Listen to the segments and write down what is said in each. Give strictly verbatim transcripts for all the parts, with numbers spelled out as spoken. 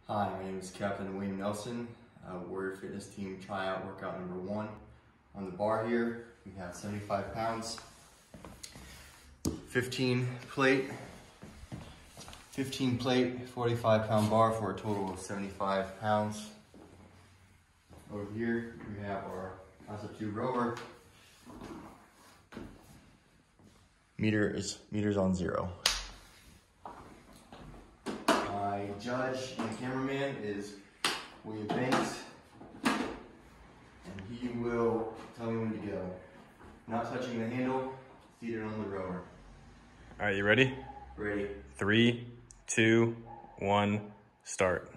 Hi, my name is Captain Wayne Nelson, uh, Warrior Fitness Team tryout workout number one. On the bar here, we have seventy-five pounds, fifteen plate, fifteen plate, forty-five pound bar for a total of seventy-five pounds. Over here, we have our concept two rower. Meter is meters on zero. My judge and cameraman is William Banks, and he will tell me when to go. Not touching the handle, seated on the rower. All right, you ready? Ready. Three, two, one, start.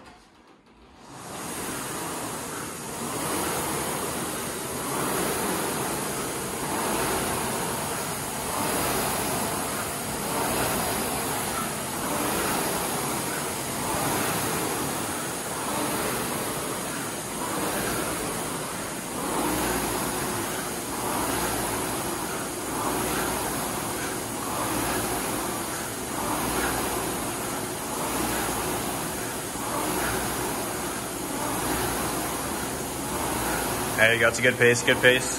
Hey, you got some good pace, good pace.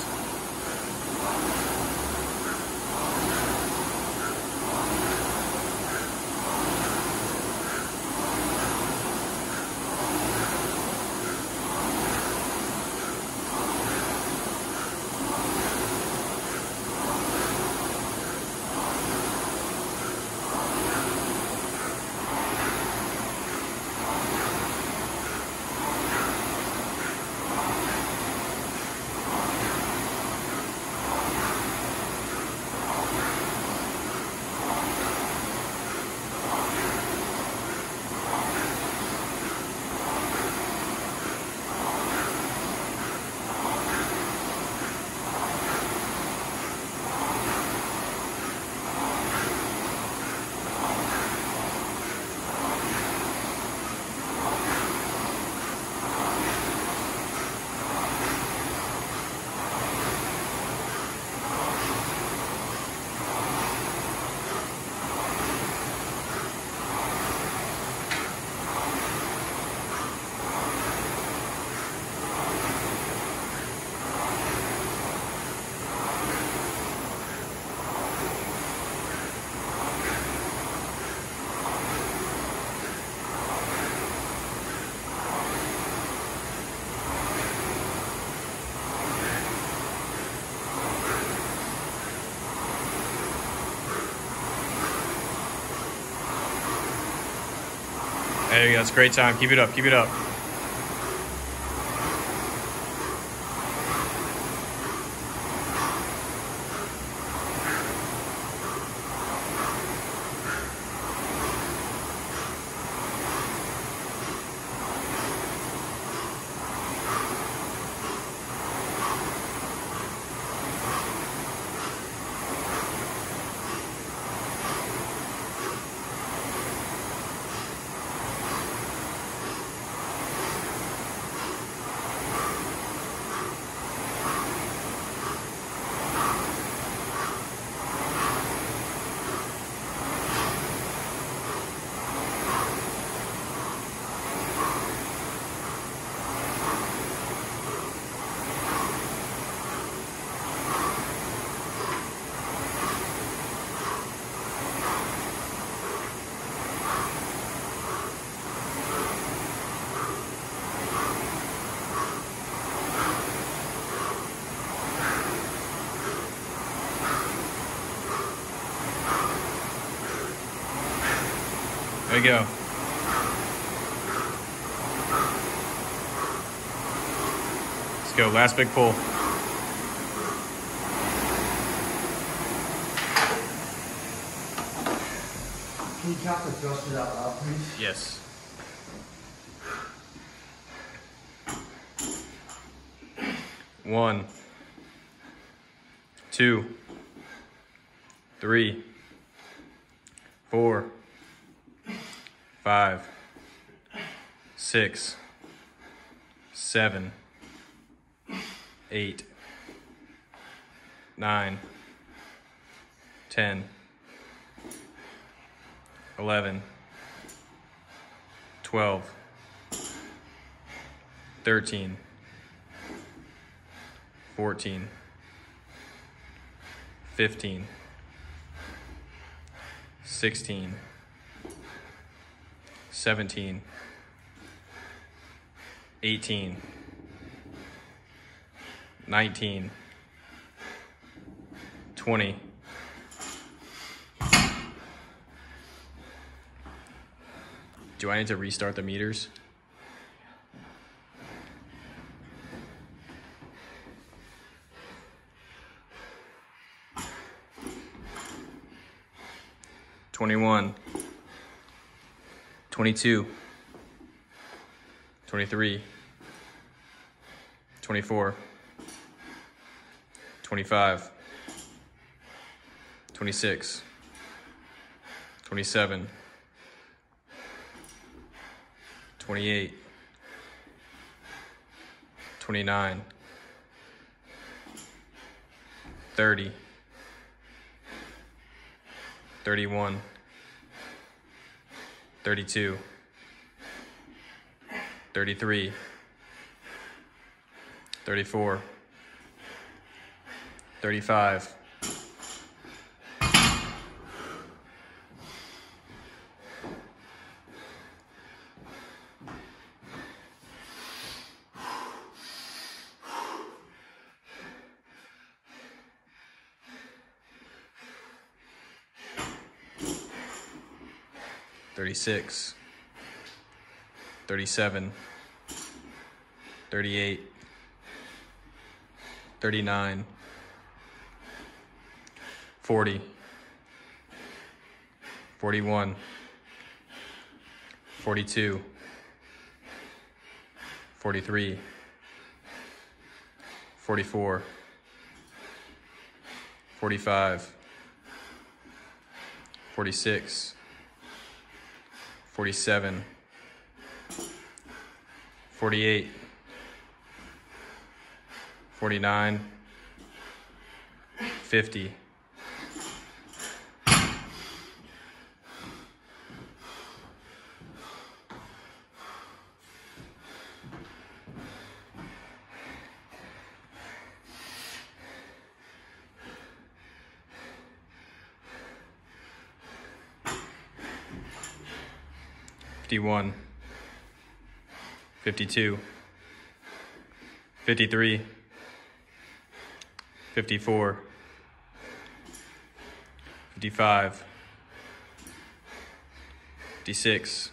There you go, it's a great time. Keep it up, keep it up. There you go. Let's go, last big pull. Can you count the thrusters out loud, please? Yes. One, two, three, four, five, six, seven, eight, nine, ten, eleven, twelve, thirteen, fourteen, fifteen, sixteen, seventeen, eighteen, nineteen, twenty. Do I need to restart the meters? twenty-one, twenty-two, twenty-three, twenty-four, twenty-five, twenty-six, twenty-seven, twenty-eight, twenty-nine, thirty, thirty-one, thirty-two, thirty-three, thirty-four, thirty-five, thirty-six, thirty-seven, thirty-eight, thirty-nine, forty, forty-one, forty-two, forty-three, forty-four, forty-five, forty-six, forty-seven, forty-eight, forty-nine, fifty, fifty-one, fifty-two, fifty-three, fifty-four, fifty-five, fifty-six,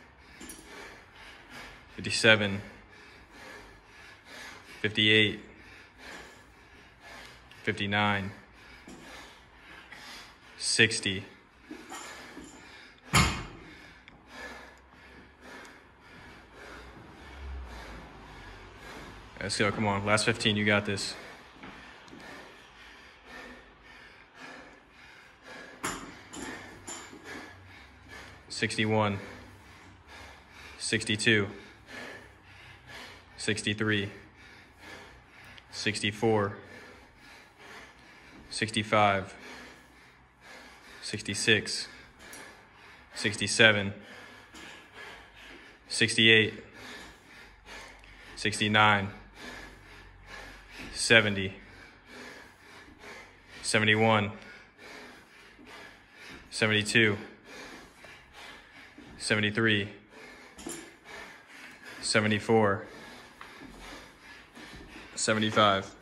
fifty-seven, fifty-eight, fifty-nine, sixty. Let's go, come on, last fifteen, you got this. sixty-one, sixty-two, sixty-three, sixty-four, sixty-five, sixty-six, sixty-seven, sixty-eight, sixty-nine, seventy, seventy-one, seventy-two, seventy-three, seventy-four, seventy-five.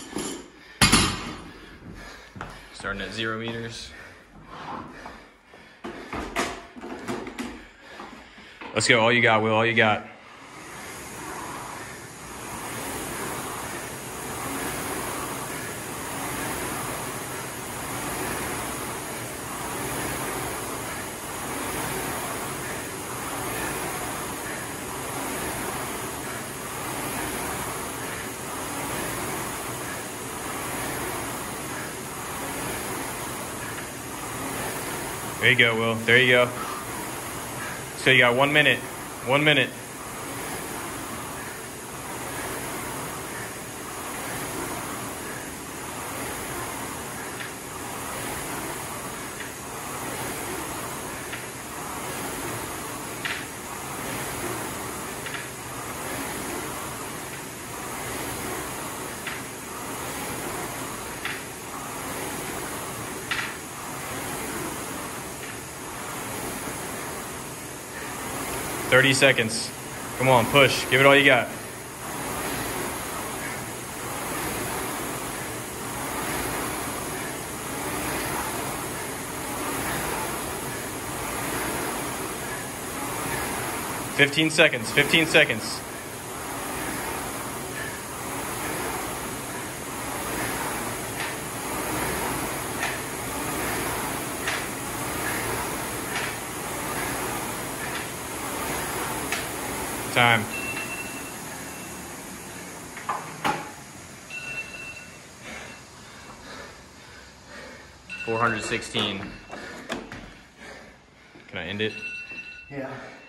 Starting at zero meters. Let's go, all you got, Will, all you got. There you go, Will. There you go. So you got one minute. One minute. thirty seconds. Come on, push. Give it all you got. fifteen seconds, fifteen seconds. Time. four hundred sixteen. Can I end it? Yeah.